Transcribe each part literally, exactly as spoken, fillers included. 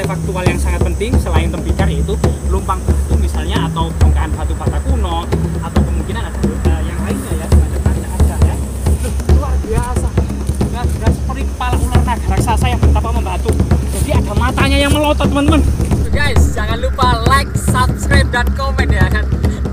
artefaktual yang sangat penting selain tembikar, yaitu lumpang batu misalnya, atau bongkahan batu bata kuno, atau kemungkinan ada uh, yang lainnya ya, semacam kaca aja ya. Loh, luar biasa. Nah, sudah seperti kepala ular naga raksasa yang betapa membatu. Jadi ada matanya yang melotot, teman-teman. Guys, jangan lupa like, subscribe, dan komen ya kan.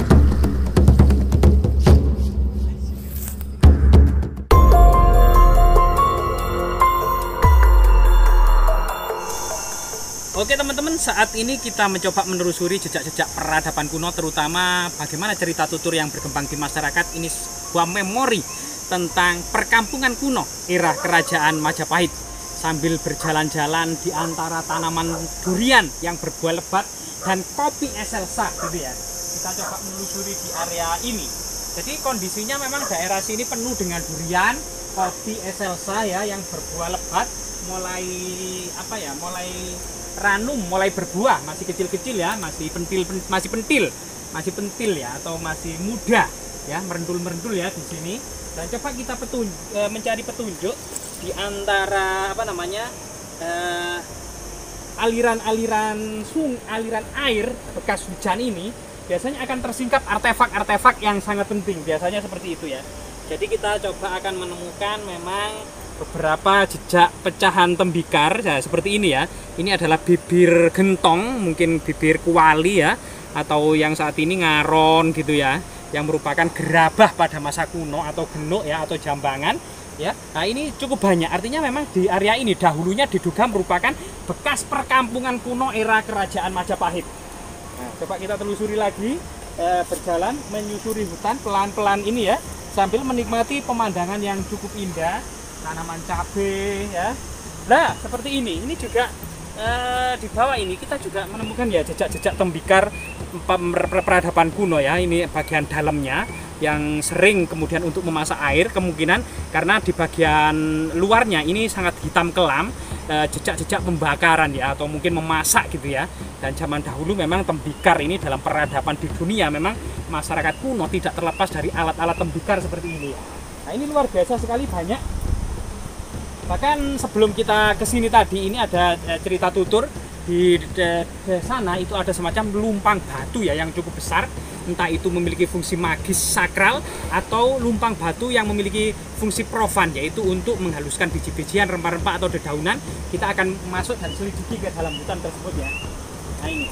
Oke teman-teman, saat ini kita mencoba menelusuri jejak-jejak peradaban kuno, terutama bagaimana cerita tutur yang berkembang di masyarakat. Ini sebuah memori tentang perkampungan kuno era kerajaan Majapahit, sambil berjalan-jalan di antara tanaman durian yang berbuah lebat dan kopi Excelsa gitu ya. Kita coba menelusuri di area ini. Jadi kondisinya memang daerah sini penuh dengan durian, kopi Excelsa ya yang berbuah lebat, mulai apa ya, mulai ranum, mulai berbuah, masih kecil-kecil ya, masih pentil, pen, masih pentil, masih pentil ya, atau masih muda ya, merentul-merentul ya di sini. Dan coba kita petun, e, mencari petunjuk di antara apa namanya aliran-aliran sung, aliran air bekas hujan ini, biasanya akan tersingkap artefak-artefak yang sangat penting, biasanya seperti itu ya. Jadi kita coba akan menemukan memang beberapa jejak pecahan tembikar ya, seperti ini ya. Ini adalah bibir gentong, mungkin bibir kuali ya, atau yang saat ini ngaron gitu ya, yang merupakan gerabah pada masa kuno, atau genuk ya, atau jambangan ya. Nah ini cukup banyak, artinya memang di area ini dahulunya diduga merupakan bekas perkampungan kuno era kerajaan Majapahit. Nah, coba kita telusuri lagi, eh, berjalan menyusuri hutan pelan-pelan ini ya, sambil menikmati pemandangan yang cukup indah, tanaman cabai ya. Nah seperti ini, ini juga eh, di bawah ini kita juga menemukan ya jejak-jejak tembikar peradaban kuno ya. Ini bagian dalamnya yang sering kemudian untuk memasak air, kemungkinan karena di bagian luarnya ini sangat hitam kelam, jejak-jejak pembakaran ya, atau mungkin memasak gitu ya. Dan zaman dahulu memang tembikar ini dalam peradaban di dunia, memang masyarakat kuno tidak terlepas dari alat-alat tembikar seperti ini. Nah ini luar biasa sekali, banyak. Bahkan sebelum kita kesini tadi, ini ada cerita tutur di, di, di sana itu ada semacam lumpang batu ya yang cukup besar, entah itu memiliki fungsi magis sakral atau lumpang batu yang memiliki fungsi profan, yaitu untuk menghaluskan biji-bijian, rempah-rempah atau dedaunan. Kita akan masuk dan selidiki ke dalam hutan tersebut ya. Nah ini.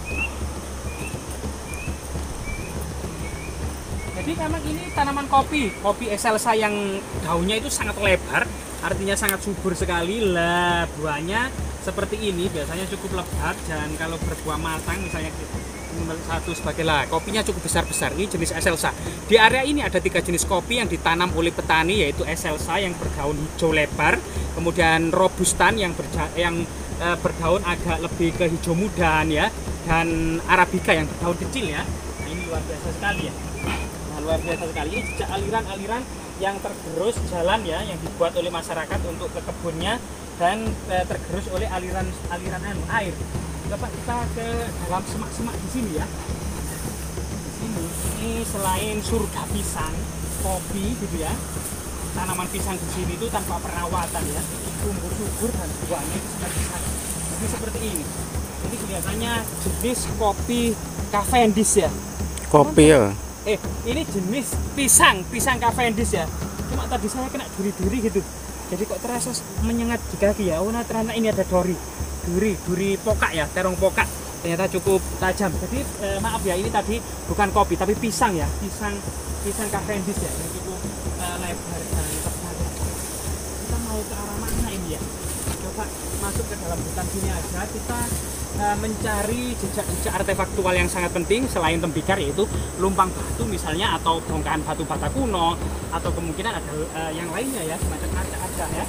Jadi memang ini tanaman kopi, kopi Excelsa yang daunnya itu sangat lebar, artinya sangat subur sekali. Lah buahnya seperti ini, biasanya cukup lebat, dan kalau berbuah matang misalnya satu sebagai lah, kopinya cukup besar-besar. Ini jenis Excelsa. Di area ini ada tiga jenis kopi yang ditanam oleh petani, yaitu Excelsa yang berdaun hijau lebar, kemudian Robustan yang, berja, yang e, berdaun agak lebih ke hijau mudan ya, dan Arabica yang berdaun kecil ya. Nah ini luar biasa sekali ya. Luar biasa sekali, ini jejak aliran-aliran yang tergerus jalan ya, yang dibuat oleh masyarakat untuk ke kebunnya, dan e, tergerus oleh aliran-aliran air. Coba kita ke dalam semak-semak di sini ya. Di sini, ini selain surga pisang, kopi gitu ya, tanaman pisang di sini itu tanpa perawatan ya, tumbuh subur dan buahnya itu sangat besar. Jadi seperti ini. Ini kelihatannya jenis kopi Cavendish ya. Kopi ya. Eh, ini jenis pisang, pisang Cavendish ya. Cuma tadi saya kena duri-duri gitu. Jadi kok terasa menyengat di kaki ya. Oh, nah ternyata ini ada duri. Duri, duri pokak ya, terong pokak. Ternyata cukup tajam. Jadi eh, maaf ya, ini tadi bukan kopi tapi pisang ya. Pisang pisang Cavendish ya, yang cukup eh, lebar dan tebal. Kita mau ke arah mana ini ya? Coba masuk ke dalam hutan sini aja. Kita mencari jejak-jejak artefaktual yang sangat penting selain tembikar, yaitu lumpang batu misalnya, atau bongkahan batu bata kuno, atau kemungkinan ada uh, yang lainnya ya, semacam kaca-kaca ya.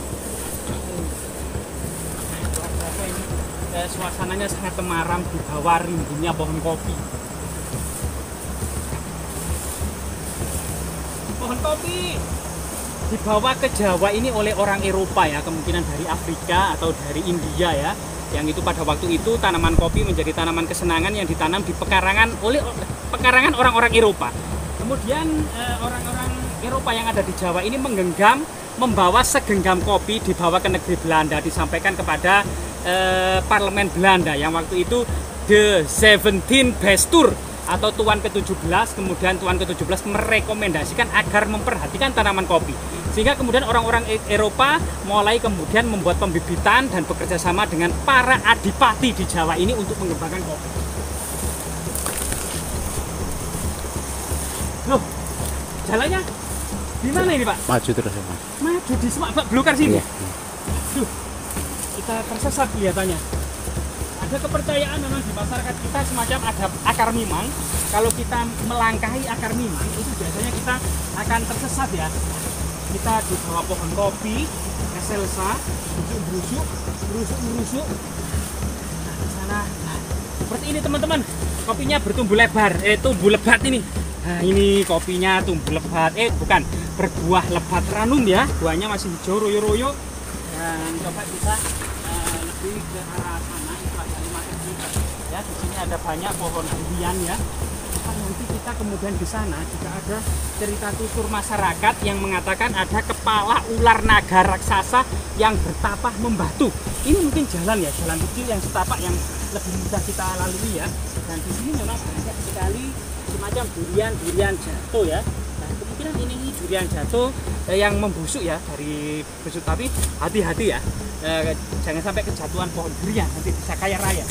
Nah, ini uh, suasananya sangat temaram di bawah rimbunnya pohon kopi. Pohon kopi dibawa ke Jawa ini oleh orang Eropa ya, kemungkinan dari Afrika atau dari India ya. Yang itu pada waktu itu tanaman kopi menjadi tanaman kesenangan yang ditanam di pekarangan oleh pekarangan orang-orang Eropa. Kemudian orang-orang eh, Eropa yang ada di Jawa ini menggenggam, membawa segenggam kopi dibawa ke negeri Belanda, disampaikan kepada eh, parlemen Belanda yang waktu itu The Zeventien Bestuur atau Tuan ke tujuh belas, kemudian Tuan ke tujuh belas merekomendasikan agar memperhatikan tanaman kopi. Sehingga kemudian orang-orang Eropa mulai kemudian membuat pembibitan dan bekerja sama dengan para adipati di Jawa ini untuk mengembangkan kopi. Loh, jalannya di mana ini Pak? Maju terus ya Pak. Maju di semak Pak, belukar sini. Iya. Duh, kita tersesat kelihatannya. Ada kepercayaan memang di masyarakat kita semacam ada akar mimang. Kalau kita melangkahi akar mimang itu biasanya kita akan tersesat ya. Kita di bawah pohon kopi, excelsa, berusuk-berusuk, berusuk-berusuk. Nah, di sana nah, seperti ini teman-teman. Kopinya bertumbuh lebar, eh tumbuh lebat ini. Nah, ini kopinya tumbuh lebat, eh bukan berbuah lebat ranum ya. Buahnya masih hijau royo-royo. Dan coba kita uh, lebih ke arah sana. Ya, di sini ada banyak pohon durian ya. Nanti kita kemudian di sana juga ada cerita tutur masyarakat yang mengatakan ada kepala ular naga raksasa yang bertapah membatu. Ini mungkin jalan ya, jalan kecil yang setapak yang lebih mudah kita lalui ya. Dan di sini memang banyak sekali semacam durian-durian jatuh ya. Nah, kemungkinan ini durian jatuh eh, yang membusuk ya dari busuk, tapi hati-hati ya. Eh, jangan sampai kejatuhan pohon durian, nanti bisa kaya raya.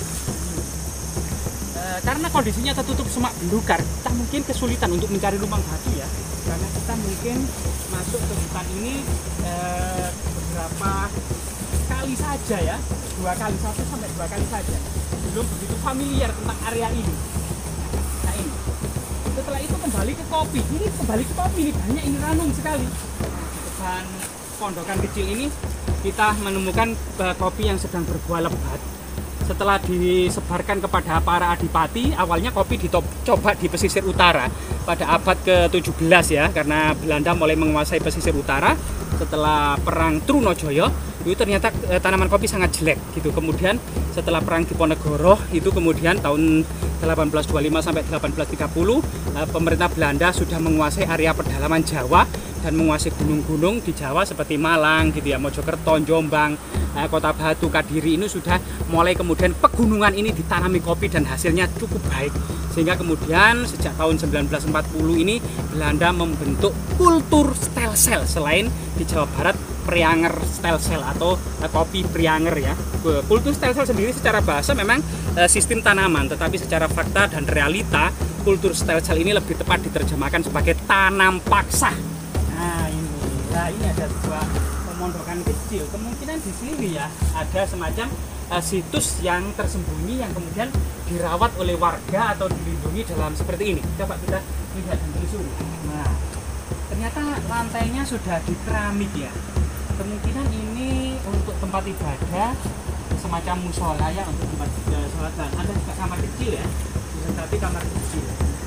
Karena kondisinya tertutup semak belukar, kita mungkin kesulitan untuk mencari lubang batu ya. Karena kita mungkin masuk ke hutan ini eh, beberapa kali saja ya, dua kali satu sampai dua kali saja. Belum begitu familiar tentang area ini. Nah ini. Setelah itu kembali ke kopi. Ini kembali ke kopi ini banyak ini ranum sekali. Nah, di depan pondokan kecil ini kita menemukan eh, kopi yang sedang berbuah lebat. Setelah disebarkan kepada para adipati, awalnya kopi dicoba di pesisir utara pada abad ke tujuh belas ya, karena Belanda mulai menguasai pesisir utara. Setelah perang Trunojoyo itu ternyata eh, tanaman kopi sangat jelek gitu. Kemudian setelah perang Diponegoro itu kemudian tahun delapan belas dua puluh lima sampai delapan belas tiga puluh eh, pemerintah Belanda sudah menguasai area pedalaman Jawa dan menguasai gunung-gunung di Jawa seperti Malang gitu ya, Mojokerto, Jombang, eh, Kota Batu, Kadiri ini sudah mulai kemudian pegunungan ini ditanami kopi dan hasilnya cukup baik. Sehingga kemudian sejak tahun sembilan belas empat puluh ini Belanda membentuk kultur stelsel selain di Jawa Barat Prianger stelsel atau eh, kopi Prianger ya. Kultur stelsel sendiri secara bahasa memang eh, sistem tanaman, tetapi secara fakta dan realita kultur stelsel ini lebih tepat diterjemahkan sebagai tanam paksa. Nah ini, nah ini ada sebuah pemondokan kecil. Kemungkinan di sini ya ada semacam uh, situs yang tersembunyi yang kemudian dirawat oleh warga atau dilindungi dalam seperti ini. Coba kita lihat dan telusuri. Nah, ternyata lantainya sudah di keramik ya. Kemungkinan ini untuk tempat ibadah, semacam musola ya, untuk tempat uh, sholat. Dan ada juga kamar kecil ya, tapi kamar kecil.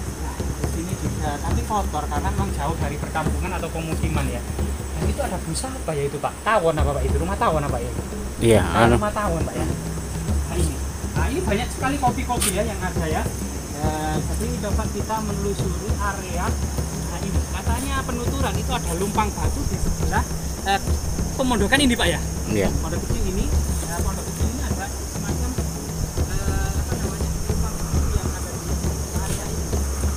Ini juga nanti kotor karena memang jauh dari perkampungan atau pemukiman ya. Dan itu ada busa apa ya itu Pak? Tawon apa Pak itu? Rumah tawon apa ya? Iya, Nah, rumah tawon Pak ya. Nah ini, nah ini banyak sekali kopi-kopi ya yang ada ya. Eh, jadi coba kita menelusuri area. Nah ini katanya penuturan itu ada lumpang batu di sebelah eh, pemondokan ini Pak ya. Iya. Pondok kecil ini, nah, pondok kecil ini ada semacam eh, apa namanya lumpang batu yang ada di area ini.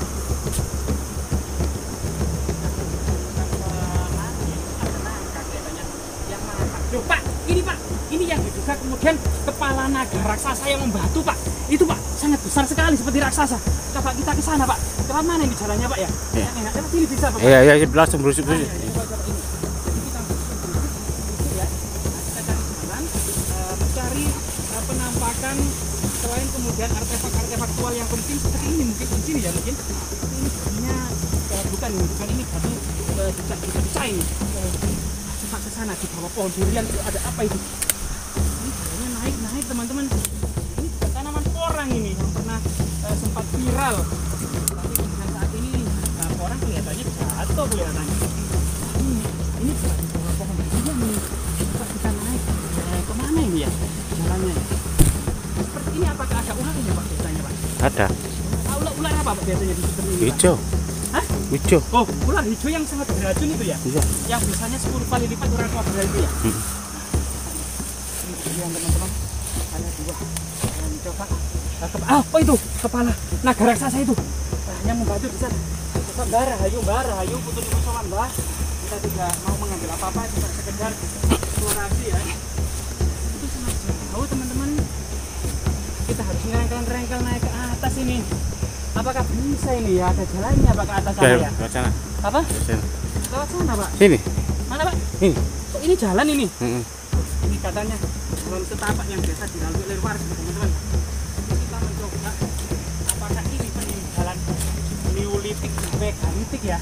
Loh Pak, ini Pak, ini yang diduga kemudian kepala naga raksasa yang membatu Pak. Itu Pak, sangat besar sekali seperti raksasa. Coba kita ke sana Pak. Lewat mana ini jalannya Pak ya? Iya. Enak, lewat sini bisa Pak. Iya, iya, sebelah sembrusuk Ah, terus. ya, coba, coba ini. Jadi kita berusuk ya. Nah, kita cari jalan, eh, mencari eh, penampakan selain kemudian artefak-artefak faktual yang penting seperti ini mungkin di sini ya mungkin. Ini batunya eh, bukan ini, bukan ini batu eh, dicak ini. Eh, Coba ke sana di bawah pohon durian itu ada apa itu? Ini jalannya naik-naik teman-teman. Ini juga tanaman porang ini yang pernah eh, sempat viral. Tapi kemudian saat ini nah, porang kelihatannya jatuh kelihatannya. Ini ini juga di bawah pohon durian nih. Coba kita naik. Eh, kemana ini ya jalannya? Seperti ini apakah ada ularnya Pak biasanya Pak? Ada. Ah, ular-ular apa Pak biasanya di seperti ini? Pak? Hijau. Hah? Hijau. Oh, ular hijau yang sangat beracun itu ya? Iya. Yang biasanya sepuluh kali lipat orang tua itu ya? Hmm. Ini durian teman-teman. Ada dua. Nah, coba. Nah, ke, apa itu? Kepala naga raksasa itu. Nah, yang membantu di sana. Coba Mbah Rahayu, Mbah Rahayu putus musola Mbah. Kita tidak mau mengambil apa-apa, cuma sekedar eksplorasi ya. Itu sangat jauh teman-teman. Kita harus ngerengkel-ngerengkel naik ke atas ini. Apakah bisa ini ya? Ada jalannya Pak ke atas sana ya? Lewat sana. Apa? Sini. Lewat sana Pak. Sini. Mana Pak? Ini. Kok ini jalan ini? Mm-mm. Ini katanya jalan setapak yang biasa dilalui oleh warga teman-teman. Kita mencoba apakah ini peninggalan Neolitik, Megalitik ya?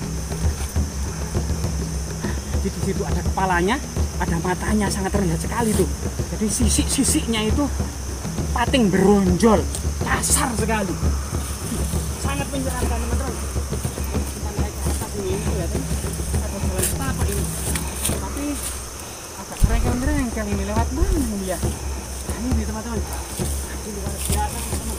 Jadi di situ ada kepalanya, ada matanya, sangat terlihat sekali tuh. Jadi sisik-sisiknya itu pating beronjol, kasar sekali. Sangat menyeramkan teman-teman. Kita naik ke atas ini, kelihatan ada jalan setapak ini. Tapi agak merengkel-merengkel ini, lewat mana ini ya? Nah, ini teman-teman. Ini luar biasa teman-teman.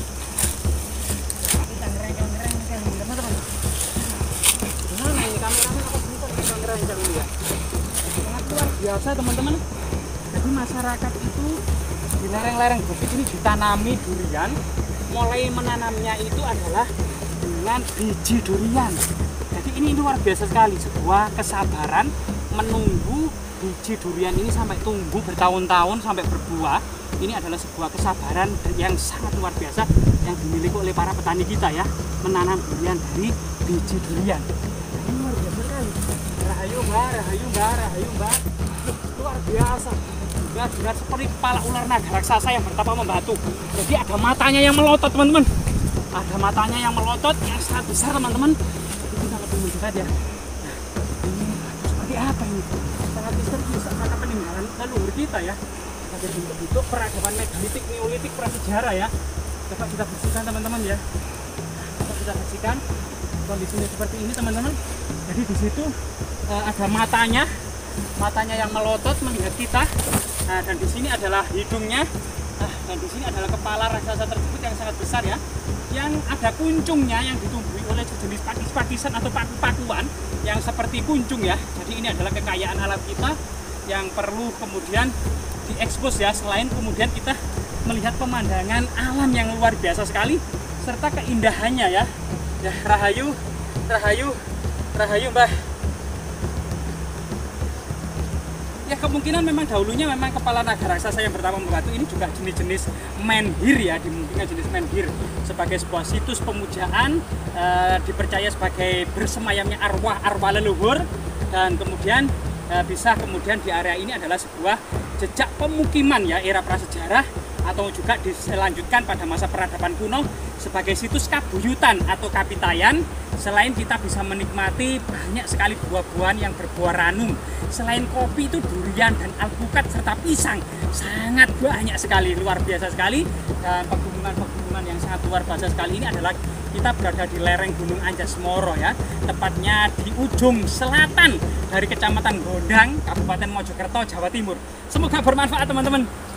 Kita ngerengkel-ngerengkel ini teman-teman. Gimana ini kameramen apa bisa kita ngerengkel ini ya? Sangat luar biasa teman-teman. Jadi masyarakat itu di lereng-lereng bukit ini ditanami durian. Mulai menanamnya itu adalah dengan biji durian. Jadi ini luar biasa sekali, sebuah kesabaran menunggu biji durian ini sampai tumbuh bertahun-tahun sampai berbuah. Ini adalah sebuah kesabaran yang sangat luar biasa yang dimiliki oleh para petani kita ya, menanam durian dari biji durian. Ini luar biasa sekali. Rahayu Mbah, Rahayu Mbah, Rahayu Mbah. Luar biasa. Benar-benar seperti kepala ular naga raksasa yang bertapa membatu. Jadi ada matanya yang melotot teman-teman. Ada matanya yang melotot yang sangat besar teman-teman. Jadi kita lebih mendekat ya. Nah, ini seperti apa ini? Sangat misterius karena peninggalan leluhur kita ya. Ada bentuk-bentuk peradaban megalitik, neolitik, prasejarah ya. Coba kita bersihkan teman-teman ya. Coba kita bersihkan. Kondisinya seperti ini teman-teman. Jadi di situ uh, ada matanya. Matanya yang melotot melihat kita. Nah, dan di sini adalah hidungnya. Nah, dan di sini adalah kepala raksasa tersebut yang sangat besar ya. Yang ada kuncungnya yang ditumbuhi oleh sejenis pakis-pakisan atau paku-pakuan yang seperti kuncung ya. Jadi ini adalah kekayaan alam kita yang perlu kemudian diekspos ya. Selain kemudian kita melihat pemandangan alam yang luar biasa sekali serta keindahannya ya. Ya, Rahayu, Rahayu, Rahayu Mbah. Ya kemungkinan memang dahulunya memang kepala naga raksasa yang pertama membatu ini juga jenis-jenis menhir ya, dimungkinkan jenis menhir sebagai sebuah situs pemujaan, e, dipercaya sebagai bersemayamnya arwah-arwah leluhur, dan kemudian e, bisa kemudian di area ini adalah sebuah jejak pemukiman ya era prasejarah atau juga diselanjutkan pada masa peradaban kuno sebagai situs kabuyutan atau kapitayan. Selain kita bisa menikmati banyak sekali buah-buahan yang berbuah ranum. Selain kopi itu durian dan alpukat serta pisang sangat banyak sekali, luar biasa sekali. Dan pegunungan-pegunungan yang sangat luar biasa sekali ini adalah kita berada di lereng Gunung Anjasmara ya, tepatnya di ujung selatan dari Kecamatan Gondang, Kabupaten Mojokerto, Jawa Timur. Semoga bermanfaat teman-teman.